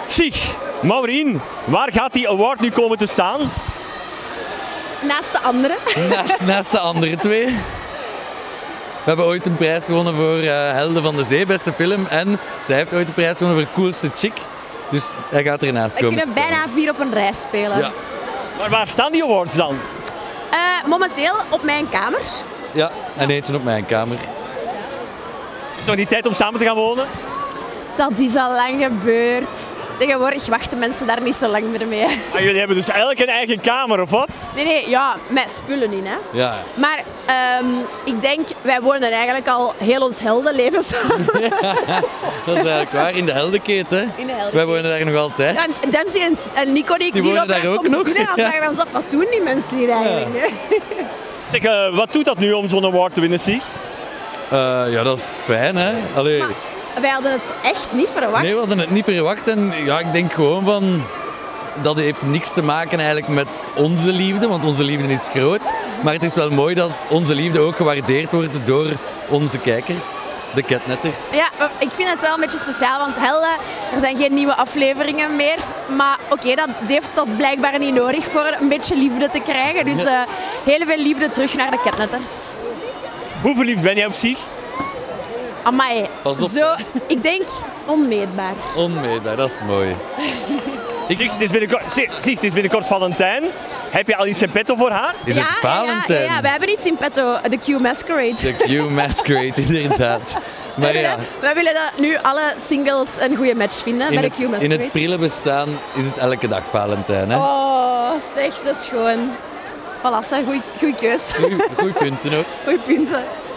Zeg, Maureen, waar gaat die award nu komen te staan? Naast de andere. Naast de andere twee. We hebben ooit een prijs gewonnen voor Helden van de Zee, beste film. En zij heeft ooit een prijs gewonnen voor coolste chick. Dus hij gaat ernaast komen. We kunnen bijna 4 op een rij spelen. Ja. Maar waar staan die awards dan? Momenteel op mijn kamer. Ja, en eentje op mijn kamer. Is het nog niet tijd om samen te gaan wonen? Dat is al lang gebeurd. Tegenwoordig wachten mensen daar niet zo lang meer mee. Maar jullie hebben dus elk een eigen kamer, of wat? Nee, ja, met spullen in, hè. Ja. Maar ik denk, wij wonen eigenlijk al heel ons heldenleven samen. Dat is eigenlijk waar, in de Heldenketen. In de Heldenketen. Wij wonen daar nog altijd. Ja, en Dempsey en Nico die wonen lopen daar daar ook soms nog. binnen en dan vragen we ons af, wat doen die mensen hier eigenlijk? Zeg, wat doet dat nu om zo'n award te winnen, Sieg? Ja, dat is fijn, hè. Allee. Maar wij hadden het echt niet verwacht. Nee, we hadden het niet verwacht. En ja, ik denk gewoon van... Dat heeft niks te maken eigenlijk met onze liefde, want onze liefde is groot. Maar het is wel mooi dat onze liefde ook gewaardeerd wordt door onze kijkers, de catnetters. Ja, ik vind het wel een beetje speciaal, want Helden, er zijn geen nieuwe afleveringen meer. Maar oké, dat heeft dat blijkbaar niet nodig voor een beetje liefde te krijgen. Dus heel veel liefde terug naar de catnetters. Hoe verliefd ben jij op Sieg? Amai, Pas op, zo, ik denk onmeetbaar. Onmeetbaar, dat is mooi. Sieg, het is binnenkort Valentijn. Heb je al iets in petto voor haar? Is het Valentijn? Ja, we hebben iets in petto, de Q Masquerade. De Q Masquerade, inderdaad. Maar ja, Wij willen dat nu alle singles een goede match vinden bij de Q Masquerade. in het prille bestaan is het elke dag Valentijn. Hè? Oh, zeg, zo schoon. Voilà, goeie keus. Goeie punten ook. Goeie punten.